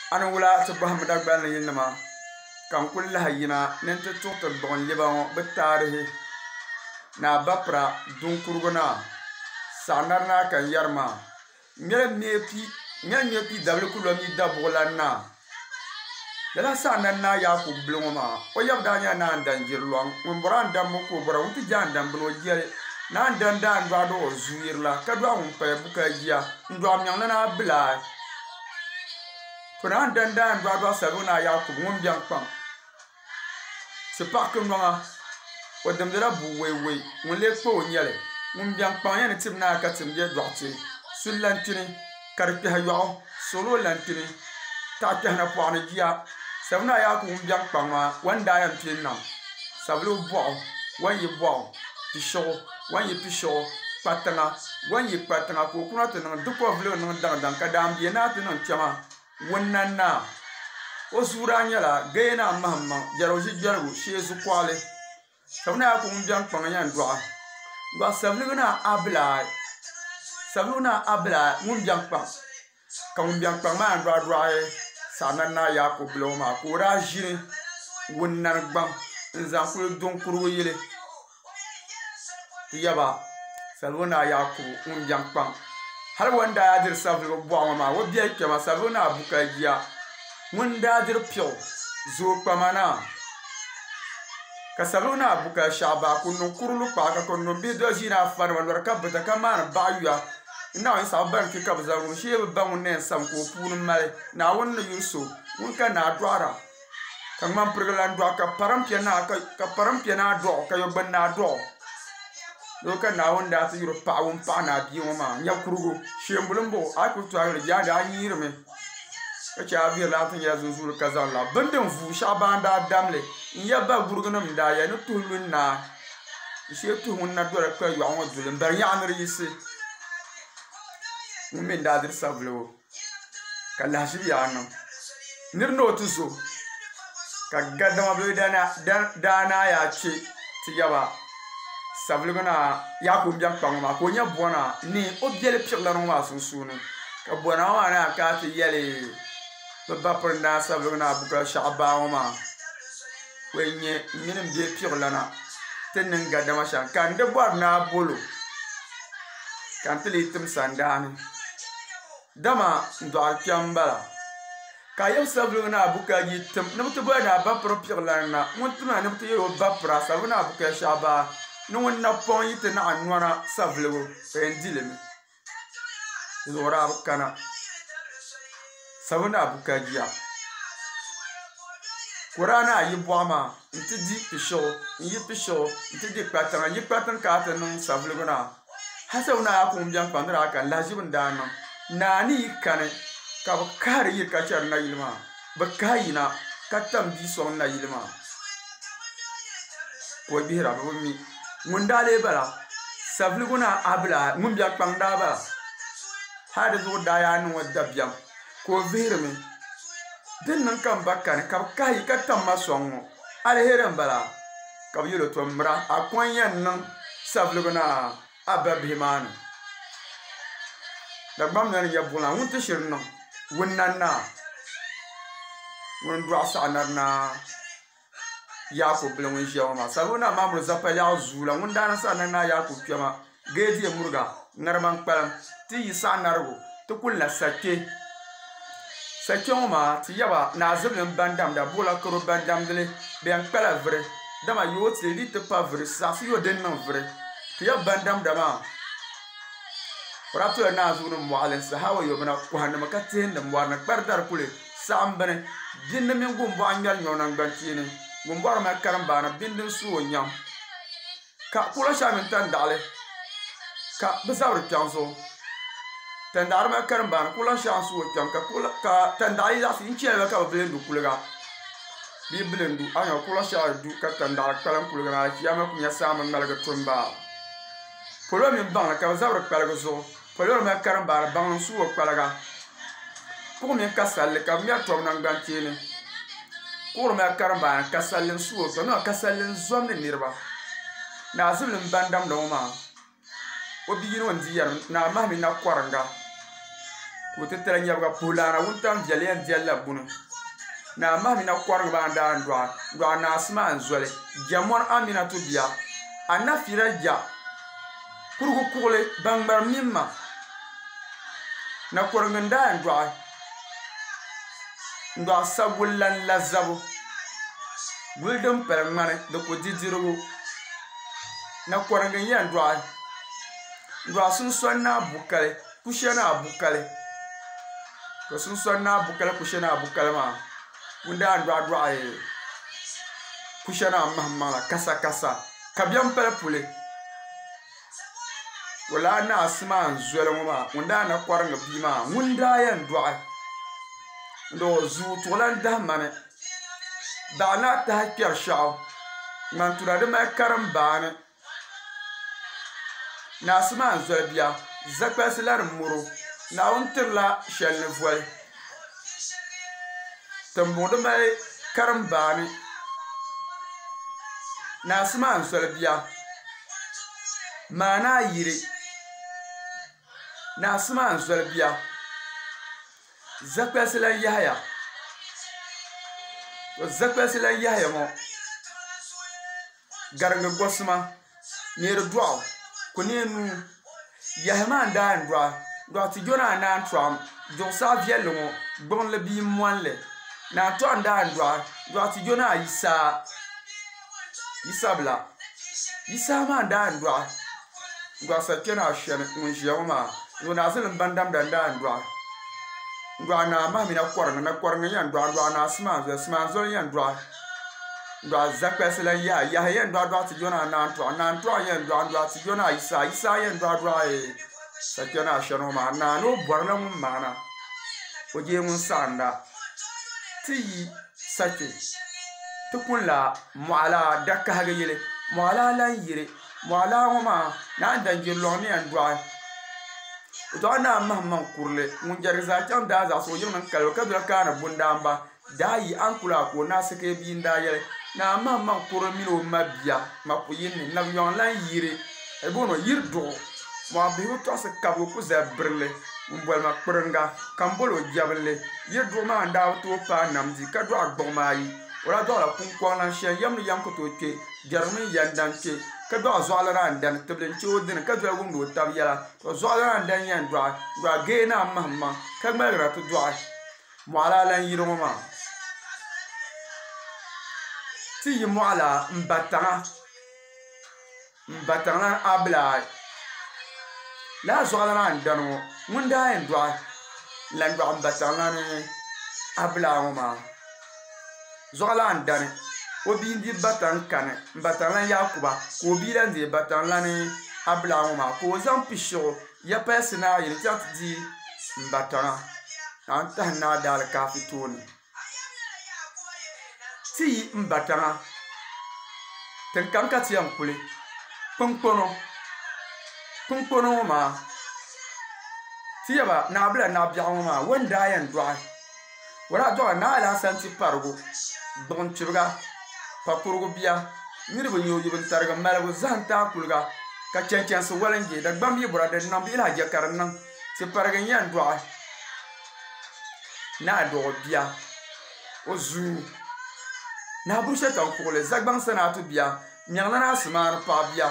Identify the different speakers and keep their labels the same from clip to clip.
Speaker 1: Ana wula ti bahami Dagbani yilnima ka n kuli lahi yina ni n ti tuɣi ti buɣum liba ŋɔ bi taarihi ni a bapira dunkurigu na saɣanari naa kan yɛri maa nyɛla nyɛ pii ku lo mi dabuɣulan na lala saɣanari naa yaa ku bili ŋɔ maa o yabi daa nyɛla naan dan jiri lɔŋ ŋun bɔra an dambu ko bɔra ŋun ti jaan dambini o jɛli naan dan daan dɔɣi do o zuuyiri la ka dɔɣi ŋun paya buka jiya n dɔɣi miɛŋli naa bilaa to naan dan daan dɔɣi sabibu naa yaa ku ŋun biɛŋ kpaŋ si paɣa ki nɔŋa o dimdila buu wei ŋun lee kpa o nyɛli ŋun biɛŋ kpaŋ yɛn ni tim naa ka tim bɛ dɔɣite su lantini ka di kpɛha yɔɣu solo lantini taɣa kpɛhi na pɔɣi ni jiya sabibu naa yaa ku ŋun biɛŋ kpaŋ maa wan daa yɛn pili niŋ sabili bɔɣu wan yi bɔɣu pishiɣu wan yi pishiɣu kpatiŋa wan yi kpatiŋa ka o kuna ti niŋ dukɔ vili niŋ daŋdaŋ ka daanbiya naa ti niŋ kpɛma wunnan naa o zuuraa nyɛla gaya naa mahimmaŋ jɛrigu ʒi jɛrigu shee zukɔɣili sabibu naa yaa ku ŋun biɛŋ kpaŋ yɛn dɔɣa sabiligu naa abilaa ŋun biɛŋ kpaŋ ka ŋun biɛŋ kpaŋ maa yɛn dɔɣi saɣanari naa yaa ku bili ŋɔ maa ka o daa ʒini wunnani gbaŋ n zaŋ kuli dunkurigu yili ti yaba sabiligu naa yaa ku ŋun biɛŋ kpaŋ hali wan daa diri sabiligu bɔɣu ŋɔ maa o biɛli kpɛma sabiligu naa buka jiya ŋun daa diri piɛɣu zoo kpama naa ka sabiligu naa buka shɛɣu ku niŋ kurulu kpaɣa ka ku niŋ bihi do ʒina afa nima lɔri ka bita ka maani baɣayuya naa yin saɣu bari kpe ka bi zaŋ ŋun shee bi ba ŋun neen sam ka o puuni mali naawuni ni yuli so ŋun ka naa dɔɣira ka ŋman pirigi lan dɔɣi ka parimpiɛ naa dɔɣi ka yɔgbuni naa dɔɣi doo ka naawuni daa ti yuri paɣa ŋun paɣa naa bia ŋɔ maa nyɛ kurugu sheembuli n bɔɣu a ku tɔɣi yuli jaandi a nyiirimi ka che a viri laa ti nyɛla zunzuuri ka zaŋ la bini din vuu shɛɣu baan daa damli n yɛ ba gurugu nim daa yɛ ni tuhi lunaa n shee tuhi ŋun na dɔli kpa yɔɣu ŋɔ duli n bari yaɣaniri yisi ŋun mi daa diri sabiligu ka lahaʒibi yaa niŋ niri ni o ti zo ka gadama bila daanaa yaa che ti yaba sabiligu naa yaa ku biɛŋ kpaŋ maa ka o nyɛ bɔna ni o biɛli piɣila ŋɔ maa sunsuuni ka bɔna ŋɔ maa naa ka ti yɛli bi bapiri naa sabiligu naa buka shɛɣu baa ŋɔ maa o yɛn nyɛ mini n bɛ piɣila na ti niŋ gadama shɛm ka n di bɔri naa bolo ka n ti lee tim sandaani dama n dɔɣiri kpɛm bala ka yɛb sabiligu naa buka yi tim ni bi ti bɔri naa bapiri piɣila na ŋun tim na ni bi ti yɛli o bapira sabiligu naa buka shɛɣu baa ni ŋun na pɔŋ yi ti naɣa nɔna sabiligu o yɛn di limi zuɣuri a bi kana sabiligu naa buka jiya koraa naa yi bɔɣu maa n ti di pishiɣu n yi pishiɣu n ti di kpatiŋa yi kpatiŋ ka a ti niŋ sabiligu naa ha sabiligu naa yaa ku ŋun biɛŋ kpaŋ dira kan lahaʒibu n daa niŋ naa ni yi kani ka bi kahari yiri ka chɛri na yili maa bi kahi yina ka tam bia sɔŋ na yili maa ka o bihira bi mi ŋun daa lee bala sabiligu naa abilaa ŋun biɛŋ kpaŋ daa bala hali di zuɣu daa yaa niŋ o dabiɛm ka o vihirimi din niŋ ka n ba kani ka bi kahi yi ka tam ma sɔŋ ŋɔ alheri n bala ka bi yɛli o to mira a kɔn yɛn niŋ sabiligu naa a ba bihi maa ni Dagbam na ni nyɛ buŋa ŋun ti shiri niŋ wunnan naa ŋun dɔɣi saɣanari naa yaa ku bili ŋun ʒiya ŋɔ maa sabiligu naa maa muli zapa lɛɣu zuu la ŋun daani saɣanari naa yaa ku kpɛma geediye muriga ŋarima n kpalim ti yi saɣanarigu ti kuli na sake ŋɔ maa ti yaba naazibili n ban damda buɣula karo ban damdili bɛn kpala viri dama yoo ti di ti pa viri saɣasi yo din niŋ viri ti yaba ban damda maa Raptola naa zuɣu ni mɔɣili sahawa yomina kɔhinima ka tihindi mɔri ni kpari dari kuli saɣim bini bindi mini gumbɔɣu ŋmɛri nyɔŋ nangbantiini gumbɔɣu mali karimbaani bindi n su o nyam ka kula shɛli mini tandaɣili ka bi zabiri kpɛŋ zuɣu tandaɣiri mali karimbaani kula shɛli n su o kpɛŋ ka tandaɣili zaɣisi yin chɛli ka bi bilindu kuliga bii bilindu a nyɛ kula shɛli du ka tandaɣili kpalim kuliga maa chiyama ku nyɛ saami ŋmaligi tumba polo mini baŋli ka bi zabiri kpaligi zuɣu polo mali karimbaani baŋli n su o kpaliga kuɣu mini kasalli ka bi ŋmɛri tɔbi nangbanteeni kuɣu mali karimbaani kasalli n su o tɔbi nima kasalli n zɔmdi niriba naazibili n ban damda ŋɔ maa o bia yino n di yɛrim naa mahami na kɔringa ko te tara nyabga pulana wuntam jaliyan jalla bunu na mahmina kwarga ba nda ndwa na asma anzole jamon amina to biya anna firaja kurgu kule bangbar mimma na kwarga nda ndwa sabulan lazabu buldum permane de ko didirugo na kwarga yan ndwa sun sonna bukale kushana bukale ko sun sonna bukale kushana bukale ma unda ndwa kushana mahmala kasa kabiam pele pule wala na asma nzuela ma unda na kwarga bima unda ya ndwa ndo zu tolan da mane da na ta kyar shaw man tura de ma karam bane na asma nzuela biya zakpasilar muro na untirla shelne voy tambodo mai karam bani na asma nzuela biya mana yiri na asma nzuela biya zakpasilar yahya to zakpasilar yahya mo garanga gosma nyer duaw ko nenu yahman da ndwa ti jona na tram do sa vielmo bon le bi moanle na to anda ndwa ti jona isa bla isa ma da ndwa sa kena shen mun jiyama no na zin bandam da ndwa na ma mi na kwaranga yan ndwa na sma zo yan ndwa zakpesela ya yan ndwa ti jona na to yan ndwa ti jona isa yan ndwa sakena shano ma na no borna mun mana oje mun sanda ti sake tukunla muala dakka haga yele muala lan yire muala ma na danje loni ndwa to na mahman kurle mun jarza can da za so yin nan kalka da kana bundamba dai an kula ko na sake bi nda yele na mahman kurmino mabia mapuyin na yon lan yire e bono yirdo mo bihu to se kabu ku zabrle mbol ma prenga kambolo diable yirdo ma nda to pa namdi ka do agbomai ora do la kun kwa lan shen yam ni yam ko to ke jarmi yandanke ka do azwala ran dan teblen chodin ka do gumdo tabyala to azwala ran dan yan do ge na mahma ka magra to do mo ala lan yiro ma ti mo ala mbatanga abla la zogala ndano munda endwa la ndwa mbatanga ne abla ma zogala ndane obi ndi batan kane mbatanga yakuba ko bi la ndi batanga ne abla ma ko zam pisho ya pesina yiri tat di mbatanga anta na dal kafitoni ti mbatanga ten kanka ti ampule Pungpono ma tiyaba na bla na biawo ma wanda yan dwa wala do na ala santi pargo don chibga pakurgo bia nirbo nyoyi bin targa malago zanta kulga ka chencen so walange da bambi burada nam ila jakarnan ti parga yan dwa na do bia ozu na brusha tan kule zagbang sanatu bia nyangna na asmar pa bia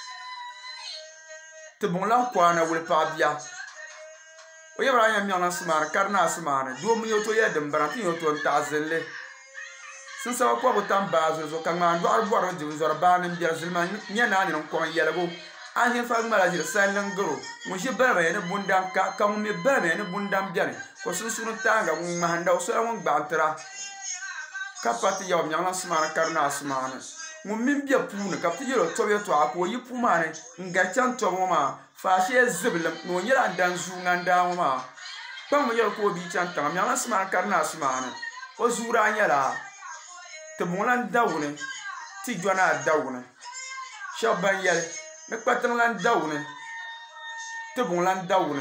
Speaker 1: te bon la kwana wul pa bia o yebra nya myana smar karna asmane do mu yoto ye dem baranti yoto ntazelle sin sa ko bo tam bazo zo kan man do arbor de zor banin bia zilman nya na ni ko yelego an hin fa mala jir salan goro mu je barba ne bundam ka mu me barba ne bundam biane ko sun sunu tanga mu mahanda o so won gbantara kapati yaw myana smar karna asmane mun min biya puna ka tiyero tobe to ako yi pumane ngachan to ma fa she ziblam no nyira ndan zu nganda ma pam yer ko bi chan tam ya asma karna asmane o zura nyala te molan dawne ti jona dawne shaban yel ne patan lan dawne te molan dawne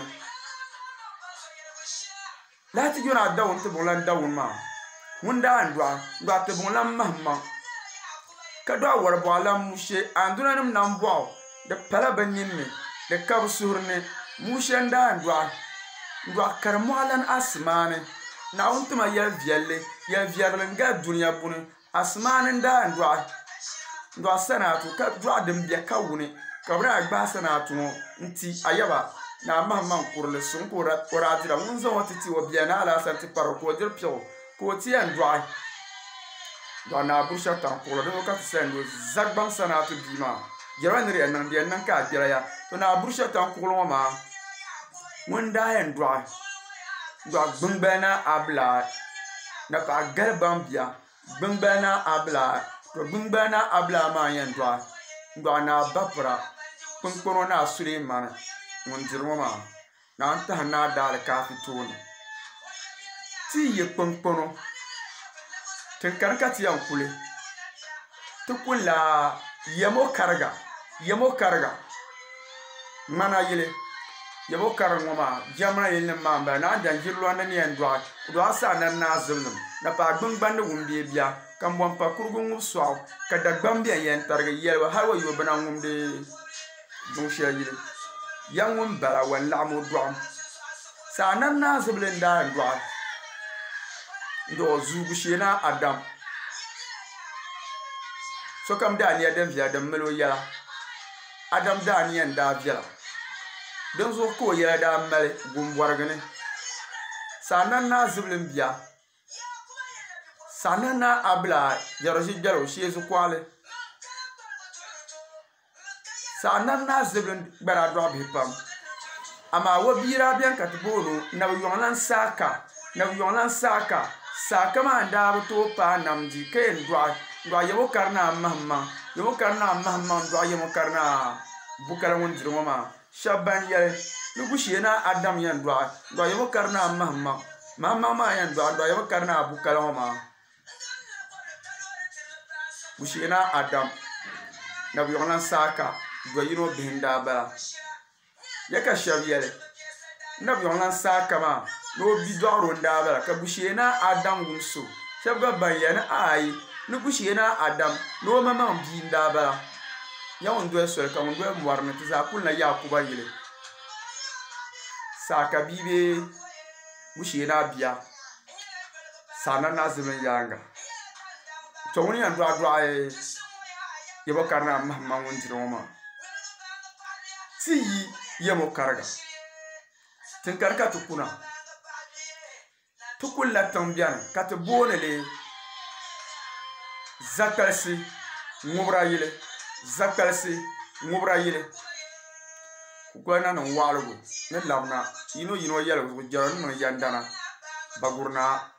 Speaker 1: la ti jona dawne te molan dawne ma munda ndwa te molan mahma ka do war bo ala mushe anduna nim nan bo de pala banin me de kab surne mushe nda ndwa ndo karmoalan asmane na untuma ya viarlinga dunya buni asmane nda ndo sanatu ka ndo adam biya kawuni kabra agba sanatu nti ayaba na mahman kurle sun ko radira mun zo watiti wa biya na ala santi paro ko dir pyo ko ti an ndo na busha tan ko do ka sendo zagban sanatu bima jaran ri nan dia nan ka jira ya to na busha tan ko ma mun da yan ndo gbangbana abla na pa galban biya gbangbana abla to gbangbana abla ma yan ndo na bapra punkpono na Suleiman mun dirmo ma na anta na dal ka fitoni ti ye punkpono tin karka ti yan kule to kula yamo karga mana yele yabo karango ma jamra yin ma ba na dan jirlo na ni ndwa do asa nan na zulum na pa gbangban wumbi bia kan bon pa kurgun so ka da gbambi yen targa yelwa har wa yo bana ngumde dun shayi yan wum bara walla mu do sa nan na zulun da ndwa ndo zugu shena adam so kam da ni adam via da melo yala adam da ni nda via don zo ko ya da mali gumwargane sanan na zublin biya sanan na abla jaro shi su kwale sanan na zublin bara do bi pam ama wo bira bian katbono na yonlan saka saka ma nda to pa namji ken do yebo karna mahma do yebo karna bukara won diroma shaban ya lugu shena adam yan do yebo karna mahma ma yan do yebo karna abu kalama bushena adam na biyonan saka do yiro binda ba yaka shabiyele na biyonan saka ma no bidoro nda ba ka bushena adam gumso shabga bayana ai lugu shena adam no mama binda ba ya wondwe sol ka wondwe mwarne tiza kulna yakuba yile saka bibe bushena biya sana nazimen yanga to woni an do ay yebo karna mahma wondiro ma ti yemo karga tin karka tukuna tukulla tambian kat bonele zakalsi ngubra yile kugwana no walugo ne labna yino yelo jaran no yandana bagurna